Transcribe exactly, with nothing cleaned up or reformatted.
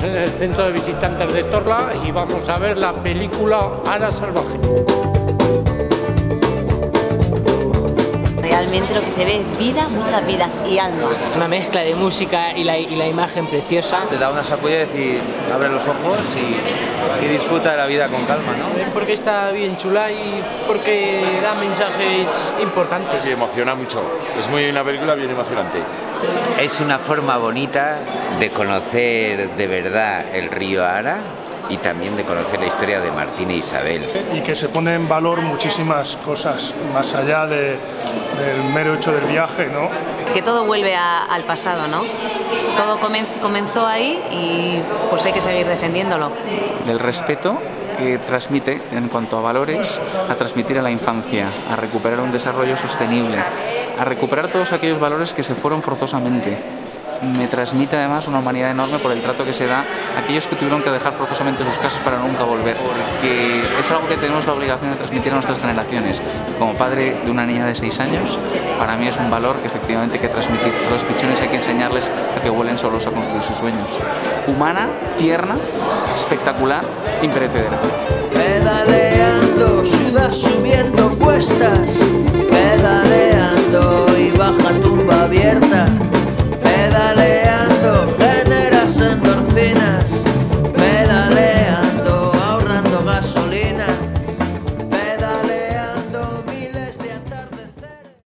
en el centro de visitantes de Torla y vamos a ver la película Ara Salvaje. Realmente lo que se ve es vida, muchas vidas y alma. Una mezcla de música y la, y la imagen preciosa. Te da una saculla y decir, abre los ojos y, y disfruta de la vida con calma, ¿no? Es porque está bien chula y porque da mensajes importantes. Sí, emociona mucho. Es muy una película bien emocionante. Es una forma bonita de conocer de verdad el río Ara y también de conocer la historia de Martín e Isabel. Y que se pone en valor muchísimas cosas, más allá de, del mero hecho del viaje, ¿no? Que todo vuelve a, al pasado, ¿no? Todo comenzó ahí y pues hay que seguir defendiéndolo. Del respeto que transmite en cuanto a valores, a transmitir a la infancia, a recuperar un desarrollo sostenible, a recuperar todos aquellos valores que se fueron forzosamente. Me transmite además una humanidad enorme por el trato que se da a aquellos que tuvieron que dejar forzosamente sus casas para nunca volver, porque es algo que tenemos la obligación de transmitir a nuestras generaciones. Como padre de una niña de seis años, para mí es un valor que efectivamente hay que transmitir. A los pichones hay que enseñarles a que vuelen solos a construir sus sueños. Humana, tierna, espectacular, imperecedera. Pedaleando, ciudad subiendo cuestas.